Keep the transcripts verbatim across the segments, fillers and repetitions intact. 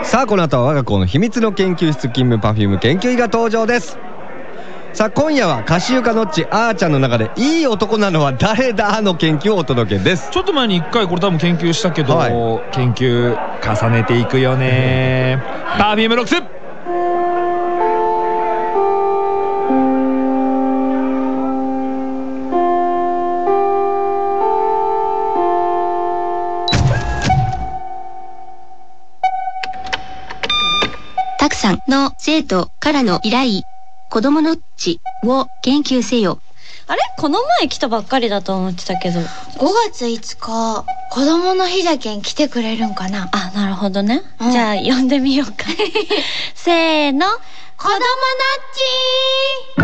さあこの後は我が校の秘密の研究室勤務 パフューム 研究医が登場です。さあ今夜はカシユカノッチあーちゃんの中でいい男なのは誰だの研究をお届けです。 ちょっと前にいっかいこれ多分研究したけど、 はい、 研究重ねていくよね。パフュームロックス。 たくさんの生徒からの依頼、子供の血を研究せよ。 あれこの前来たばっかりだと思ってたけど、 ごがついつか子供の日だけん来てくれるんかな。 あ、なるほどね、 うん、 じゃあ呼んでみようかせーの、 子供の血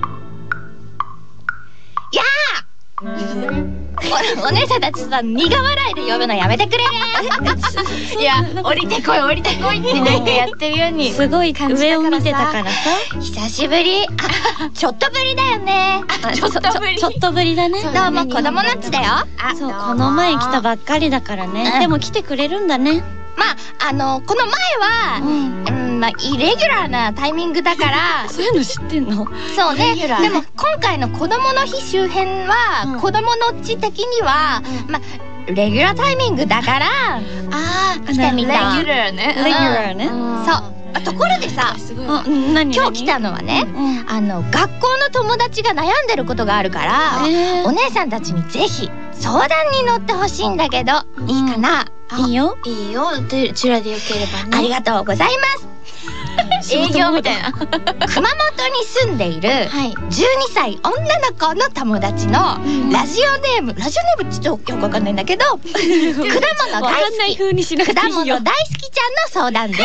やーお, お姉さんたちさ、苦笑いで呼ぶのやめてくれねいや、降りてこい降りてこいってなんかやってるようにすごい上を見てたからさ。 久しぶり。あ、ちょっとぶりだよね。 あ、ちょっとぶりちょっとぶりだね。 どうも子供のっちだよ。 あ、そう、この前来たばっかりだからね、うん、でも来てくれるんだね。 まあ、あの、この前は、うん、うん、まあ、イレギュラーなタイミングだからそういうの知ってんの？ そうね。でも、今回の子供の日周辺は、うん、子供のっち的には、うん、まあ、レギュラータイミングだから、あー、来てみた。 レギュラーね。レギュラーね。 そう。あ、ところでさ、今日来たのはね、あの、学校の友達が悩んでることがあるから、お姉さんたちにぜひ相談に乗ってほしいんだけど、いいかな？ いいよ。 いいよ。うちらでよければね。ありがとうございます。営業みたいな。熊本に住んでいるじゅうにさい女の子の友達のラジオネーム、ラジオネームちょっとよくわかんないんだけど、果物大好き、果物大好きちゃんの相談です。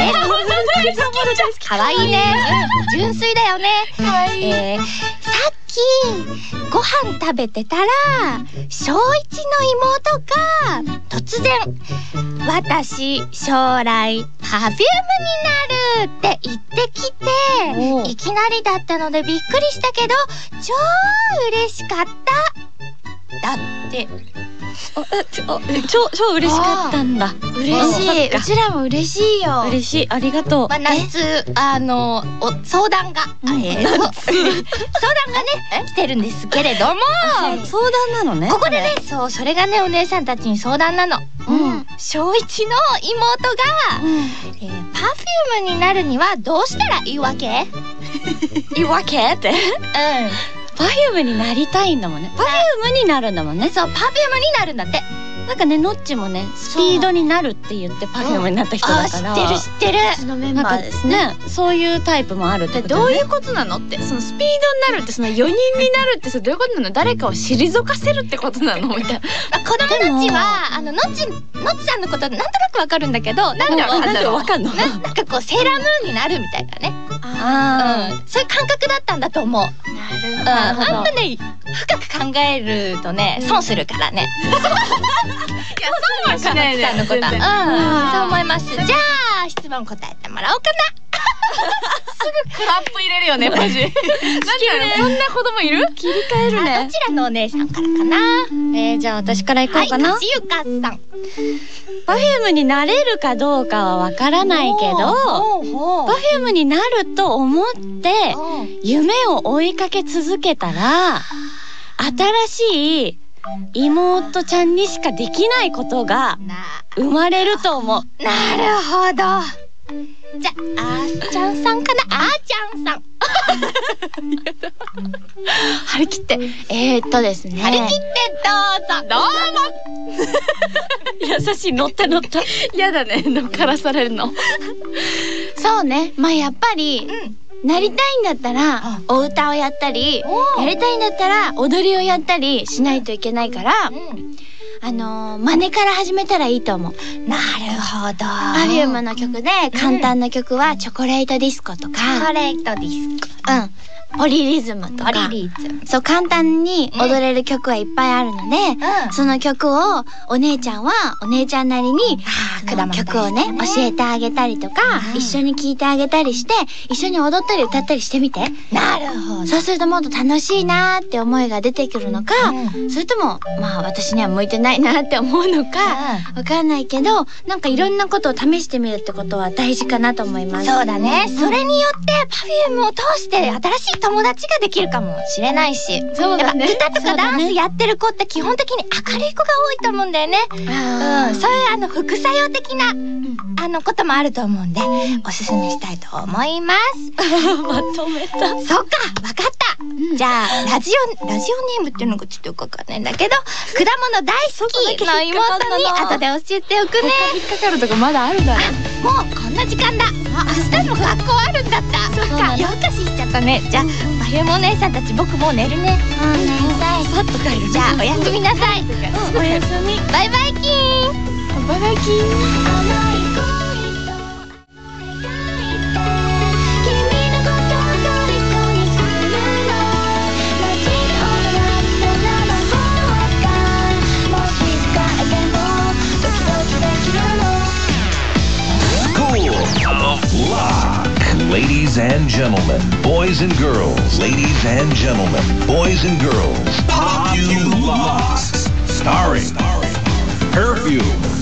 かわいいね。純粋だよね。えー、さっきご飯食べてたら小一の妹が突然「私将来パフュームになる」って言ってきて、いきなりだったのでびっくりしたけど超嬉しかっただって。 あ、超超嬉しかったんだ。 嬉しい。うちらも嬉しいよ。 嬉しい。ありがとう。 まあ、夏あのお相談が、えー、相談がね来てるんですけれども、 相談なのね。 ここでね、そう、それがね、お姉さんたちに相談なの。うん。小一の妹が、うん、えー、パフュームになるにはどうしたらいいわけ？ いいわけって。うん。パフュームになりたいんだもんね。パフュームになるんだもんね。 そう、パフュームになるんだって。 なんかね、ノッチもね、スピードになるって言ってパフュームになった人だから。 あ、知ってる知ってる。 うちのメンバーですね。そういうタイプもあるってことね。 どういうことなのって、そのスピードになるってそのよにんになるってさ、どういうことなの？誰かを退かせるってことなのみたいな。 子供のっちはあのノッチノッチさんのことなんとなくわかるんだけど、なんでわかんの？ わかんの？ なんかこうセーラームーンになるみたいなね。ああ、うん、そういう感覚だったんだと思う。なるほど。あんまね、深く考えるとね、損するからね。いや、 損はしないね。 のこと。うん、そう思います。じゃあ質問答えてもらおうかな。 すぐクラップ入れるよね、マジ。なんかそんな子供いる？ 切り替えるね。 どちらのお姉さんからかな。 えー、じゃあ私から行こうかな。 はい、カシユカさん。 パフュームになれるかどうかはわからないけど、パフュームになると思って夢を追いかけ続けたら、新しい妹ちゃんにしかできないことが生まれると思う。 なるほど。じゃあ、あーちゃんさんかな。あーちゃんさん。 張り切って。えーっとですね。 張り切ってどうぞ。どうも。優しい。乗った乗った。 やだね、乗っからされるの。 そうね。まあやっぱり、うん、なりたいんだったらお歌をやったり、やりたいんだったら踊りをやったりしないといけないから、うん、あのー、真似から始めたらいいと思う。なるほど。パフュームの曲で簡単な曲はチョコレートディスコとか。チョコレートディスコ。 うんポリリズムとか、ポリリズム、そう簡単に踊れる曲はいっぱいあるので、うん、その曲をお姉ちゃんはお姉ちゃんなりに曲をね教えてあげたりとか、うん、一緒に聴いてあげたりして一緒に踊ったり歌ったりしてみて。なるほど。そうするともっと楽しいなーって思いが出てくるのか、うん、それともまあ私には向いてないなって思うのかわかんないけど、なんかいろんなことを試してみるってことは大事かなと思います。そうだね、うん、それによって Perfume を通して新しい友達ができるかもしれないし、そうだね、歌とかダンスやってる子って基本的に明るい子が多いと思うんだよね。うん、そういうあの副作用的な、うん、あのこともあると思うんで、おすすめしたいと思います。まとめた。そうか、わかった。うん、じゃあラジオラジオネームっていうのがちょっとよくわかんないんだけど、果物大好きの妹に後で教えておくね。引っかかるとこまだあるだろ。もうこんな時間だ。明日も学校あるんだった。そっか、夜更かししちゃったね。じゃあPerfumeお姉さんたち、僕もう寝るね。うん、寝なさい。さっと帰る。じゃあおやすみなさい。おやすみ。バイバイキーン。バイバイキーン。 Ladies and gentlemen, boys and girls, ladies and gentlemen, boys and girls, Perfume Locks, starring Perfume。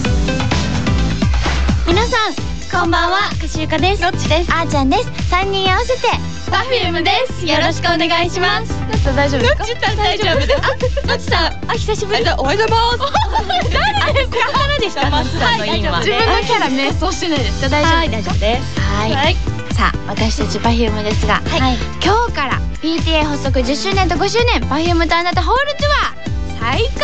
皆さんこんばんは、かしゆかです。 のっちです。あーちゃんです。さんにん合わせて Perfumeです。よろしくお願いします。 のっちさん大丈夫ですか？ のっちさん大丈夫です。あ、のっちさん、あ、久しぶりだ。おはようございます。あれ、ここからですか？のっちさんの今。 自分のキャラ迷走してないですか？大丈夫ですか？ 大丈夫です。 はい。さあ私たちPerfumeですが、はい、今日から ピーティーエー 発足じゅっしゅうねんとごしゅうねんPerfumeとあなたホールツアー再開です。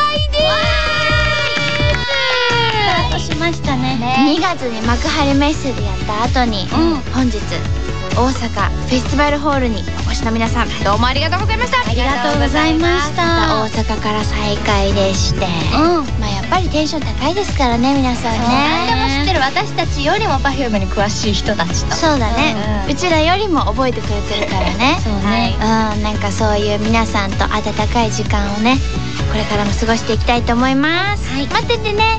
スタートしましたね。 にがつに幕張メッセでやった後に、うん、本日大阪フェスティバルホールにお越しの皆さん、どうもありがとうございました。 ありがとうございました。 大阪から再開でして、うん、まあやっぱりテンション高いですからね、皆さんね。何でも知ってる私たちよりもPerfumeに詳しい人たちと。そうだね、うん、うちらよりも覚えてくれてるからね。そうね、はい、うん、なんかそういう皆さんと温かい時間をね、これからも過ごしていきたいと思います、はい、待っててね。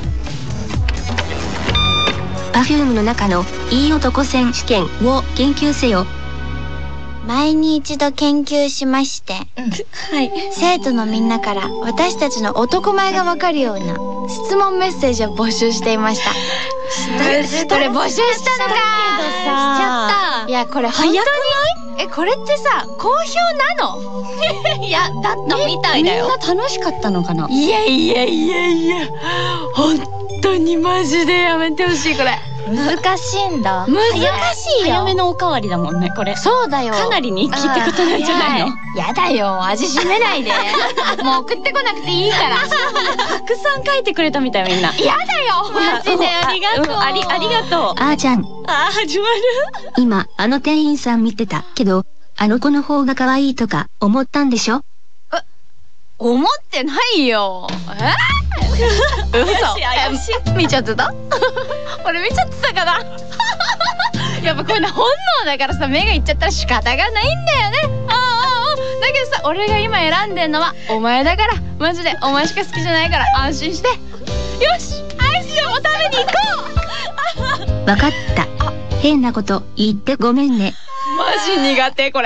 Perfumeの中のいい男選手権を研究せよ。 前に一度研究しまして、うん、はい、生徒のみんなから私たちの男前がわかるような質問メッセージを募集していました。これ募集したのか。しちゃった。いやこれ本当にえこれってさ好評なの？いやだったみたいだよ。 みんな楽しかったのかな？ いやいやいやいや、本当にマジでやめてほしいこれ。 難しいんだ。 難しいよ。早めのおかわりだもんねこれ。 そうだよ。 かなり人気ってことなんじゃないの？ やだよ、味しめないで。もう送ってこなくていいから。 たくさん書いてくれたみたいみんな。 やだよマジで。ありがとう。 ありありがとう。 あーちゃん。 あー始まる。 今あの店員さん見てたけど、あの子の方が可愛いとか思ったんでしょ？ え、思ってないよ。え？嘘。見ちゃってた？俺見ちゃってたかな。やっぱこれね本能だからさ、目がいっちゃったら仕方がないんだよね。ああ、だけどさ、俺が今選んでんのはお前だから、マジでお前しか好きじゃないから安心して。よし、アイスでも食べに行こう。 わかった。変なこと言ってごめんね。 マジ苦手これ。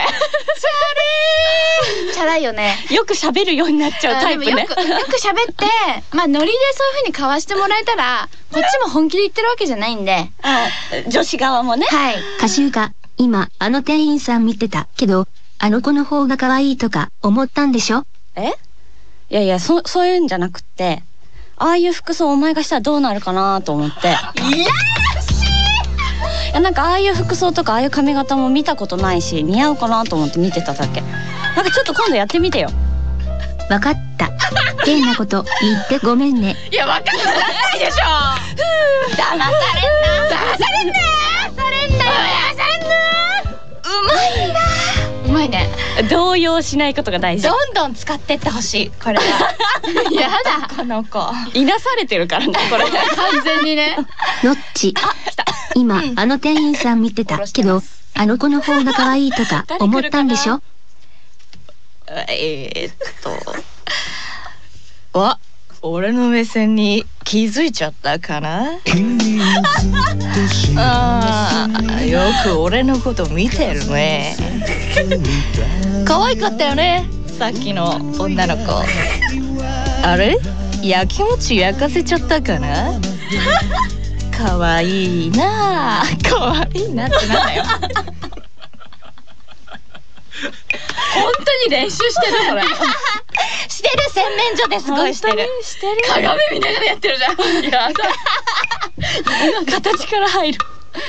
チャラいよね。 よく喋るようになっちゃうタイプね。 よくよく喋って、まあノリでそういう風に交わしてもらえたら、こっちも本気で言ってるわけじゃないんで。 あ、女子側もね。 はい。 かしゆか、今あの店員さん見てたけど、あの子の方が可愛いとか思ったんでしょ？ え？いやいや、そそういうんじゃなくて、ああいう服装お前がしたらどうなるかなと思って。いやらしい。 いやなんかああいう服装とかああいう髪型も見たことないし、似合うかなと思って見てただけ。なんかちょっと今度やってみてよ。 わかった。変なこと言ってごめんね。 いやわかんないでしょ。 騙されんな。 騙されんな。 騙されんなよ。 騙されんな。うまいな。うまいね。 動揺しないことが大事。 どんどん使ってってほしい。これは。 やだ。 この子。 いなされてるからねこれ。 完全にね。 のっち。今、うん、あの店員さん見てたけど、 あの子の方が可愛いとか思ったんでしょ？ えー、っとわ、俺の目線に気づいちゃったかな。あー、よく俺のこと見てるね。可愛かったよね、さっきの女の子。あれ、やきもち焼かせちゃったかな。可愛いな、可愛いなってなんだよ。 本当に練習してるそれ。 してる、洗面所ですごいしてる。 してる。鏡見ながらやってるじゃん。やだ。形から入る。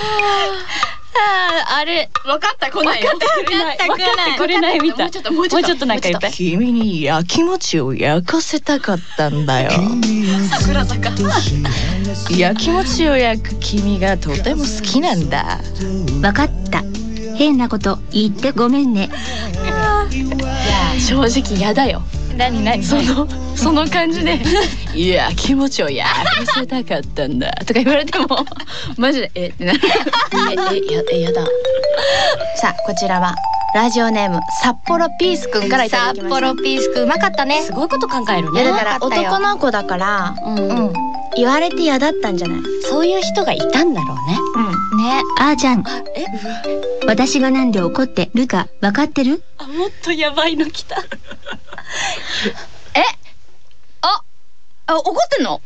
あー、あれ、 分かった来ないよ。 分かってくれない。 分かってくれないみたい。もうちょっともうちょっともうちょっとなんか言って。 君に焼きもちを焼かせたかったんだよ。 桜坂。 焼きもちを焼く君がとても好きなんだ。 わかった。変なこと言ってごめんね。 いや正直やだよ。 何何そのその感じでいや気持ちを焼かせたかったんだとか言われてもマジでえってなる。ええやえやだ。 さあこちらはラジオネーム札幌ピースくんからいただきました。札幌ピースくんうまかったね。 すごいこと考えるね。 だから男の子だからうん言われて嫌だったんじゃない。 そういう人がいたんだろうね。 うんね。 あーちゃん、 え私がなんで怒ってるか分かってる？ あ、もっとやばいの来た。 えああ怒ってんの？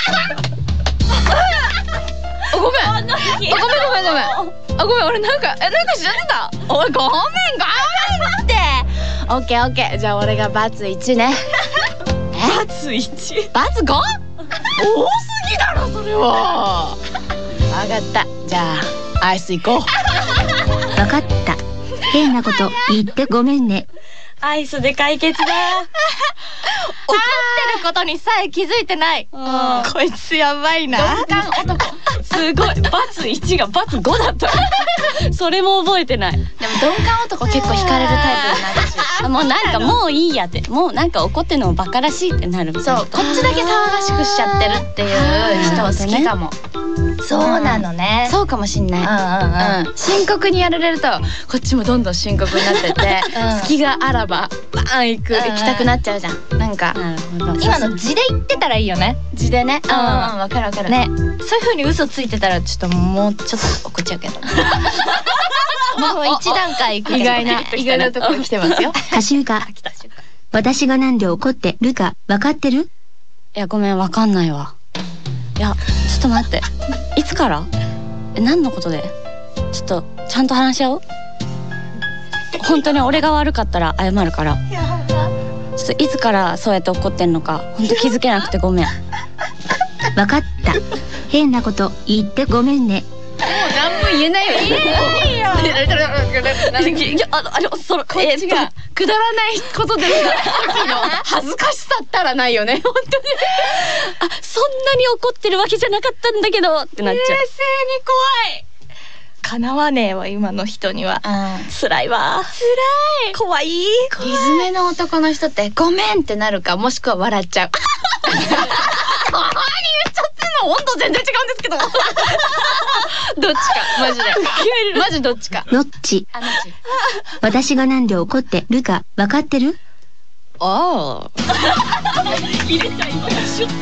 ごめんごめんごめんごめんあごめん俺なんかえなんか知らってた。おいごめんごめんって。 オッケーオッケーじゃあ俺がバツいちね。 バツいちバツご？ 多すぎだろそれは。 分かった。じゃあアイス行こう。 分かった。変なこと言ってごめんね。 アイスで解決だ。 怒ってることにさえ気づいてない。こいつやばいな。 鈍感男。すごい。バツいちがバツごだった。それも覚えてない。でも鈍感男結構惹かれるタイプになるし。 もうなんかもういいやって、もうなんか怒ってるのもバカらしいってなるみたいな。 そう、こっちだけ騒がしくしちゃってるっていう人好きかも。そうなのね。 そうかもしんない。うん、深刻にやられるとこっちもどんどん深刻になってて、隙があらばバーン行く行きたくなっちゃうじゃん。なんか今の字で言ってたらいいよね。 字でね。 うん、わかるわかる。ね、そういう風に嘘ついてたらちょっともうちょっと怒っちゃうけど。もう一段階行く。 意外な意外なところ来てますよ。 カシウカ、私がなんで怒ってるか分かってる？ いやごめんわかんないわ。いやちょっと待って、いつから？え何のことで？ちょっとちゃんと話し合おう。本当に俺が悪かったら謝るから。ちょっといつからそうやって怒ってんのか本当気づけなくてごめん。 分かった。変なこと言ってごめんね。 もう何も言えないよ。言えないよ。あのあのそのこっちがくだらないことでさ時の恥ずかしさったらないよね。本当に。 あそんなに怒ってるわけじゃなかったんだけどってなっちゃう。 冷静に怖い。 叶わねえわ今の人には。 辛いわ。 辛い。怖い。 リズメの男の人ってごめんってなるかもしくは笑っちゃう。何言っちゃってんの。温度全然違うんですけど。どっちかマジで。マジどっちか。 ノッチ、私がなんで怒ってるか分かってる？ ああ。 入れた今一緒って。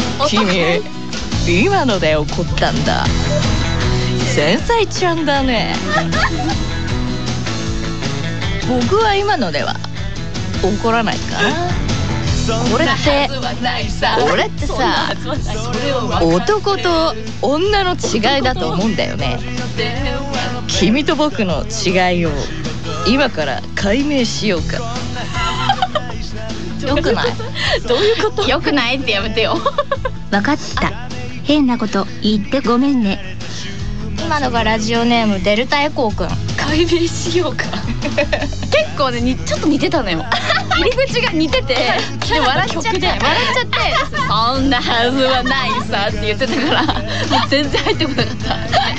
君今ので怒ったんだ。繊細ちゃんだね。僕は今のでは怒らないかな。これって俺ってさ男と女の違いだと思うんだよね。君と僕の違いを今から解明しようか。よくない？ どういうこと？よくないってやめてよ。 分かった。変なこと言ってごめんね。 今のがラジオネームデルタエコーくん。 解明しようか。結構ねにちょっと似てたのよ。入り口が似てて、で笑っちゃって笑っちゃってそんなはずはないさって言ってたからもう全然入ってこなかった。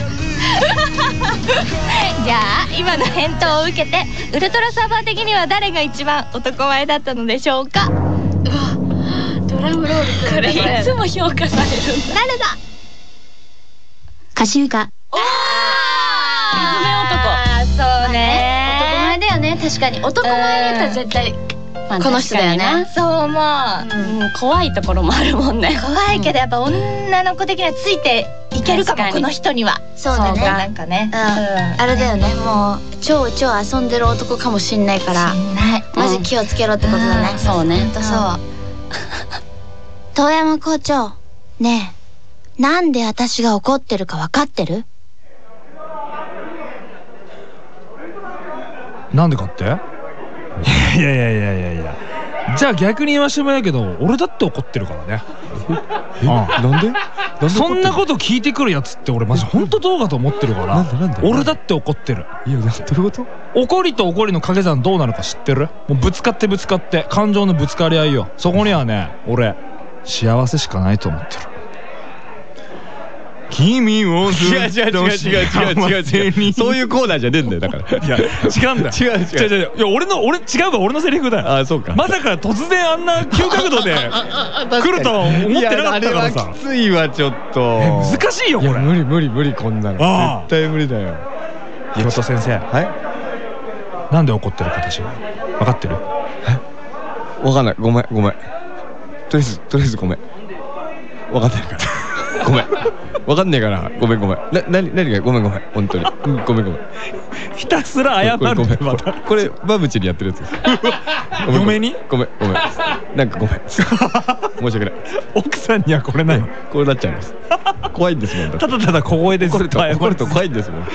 じゃあ今の返答を受けてウルトラサーバー的には誰が一番男前だったのでしょうか。うわドラムロールこれいつも評価されるんだ。 誰だ？ カシウカ。 リズメ男。 確かに男前だったら絶対この人だよね。そう思う。 怖いところもあるもんね。 怖いけどやっぱ女の子的にはついていけるかも、この人には。そうだね。なんかね。あれだよね。もう超超遊んでる男かもしんないから。マジ気をつけろってことだね。そうね。そう。遠山校長、ねえ、なんで私が怒ってるか分かってる？ なんでかって？いやいやいやいやいや。じゃあ逆に言わしてもらうけど、俺だって怒ってるからね。 え、なんで？ そんなこと聞いてくるやつって俺マジ本当どうかと思ってるから。俺だって怒ってる。 いや、どういうこと？ 怒りと怒りの掛け算どうなるか知ってる？もうぶつかってぶつかって感情のぶつかり合いよ。そこにはね、俺幸せしかないと思ってる。君をずっと幸せに。 そういうコーナーじゃねえんだよだから。 いや違うんだよ。違う違う違う。いや俺の俺違うか、俺のセリフだよ。 あ、そうか。 まさか突然あんな急角度で来るとは思ってなかったからさ。 きついわちょっと。 難しいよこれ。 無理無理無理、こんなの絶対無理だよ。 ひろと先生。はい。なんで怒ってるか私は分かってる？ え？分かんない。ごめんごめん。とりあえずとりあえずごめん。分かんないから。ごめん。わかんねえから、ごめんごめん。な、なに、なにが、ごめんごめん、本当に。ごめんごめん。 ひたすら謝るってまた。 これ、バブチにやってるやつです。 嫁に？ ごめんごめん。なんかごめん。申し訳ない。 奥さんにはこれない。 こうなっちゃいます。怖いんですもん。 ただただ小声です。 怒ると、怒ると怖いんですもん。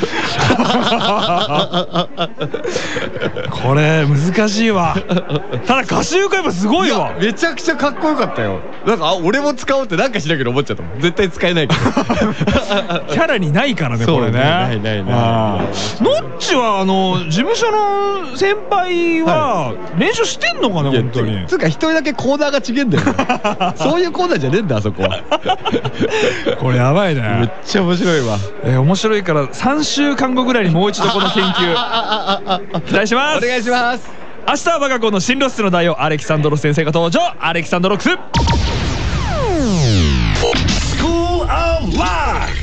これ、難しいわ。ただ歌詞歌えばすごいわ。 めちゃくちゃかっこよかったよ。なんか、あ、俺も使おうってなんかしなきゃ思っちゃったもん。絶対使えないけど。 キャラにないからねこれね。 ないないない。 ノッチはあの事務所の先輩は練習してんのかな本当に。 つうか一人だけコーナーが違えんだよ。そういうコーナーじゃねえんだあそこは。 これやばいね。 めっちゃ面白いわ。 え面白いからさんしゅうかんごぐらいにもう一度この研究期待します。 お願いします。 明日は我が校の進路室の代表アレキサンドロス先生が登場。アレキサンドロックス。 School of Rock!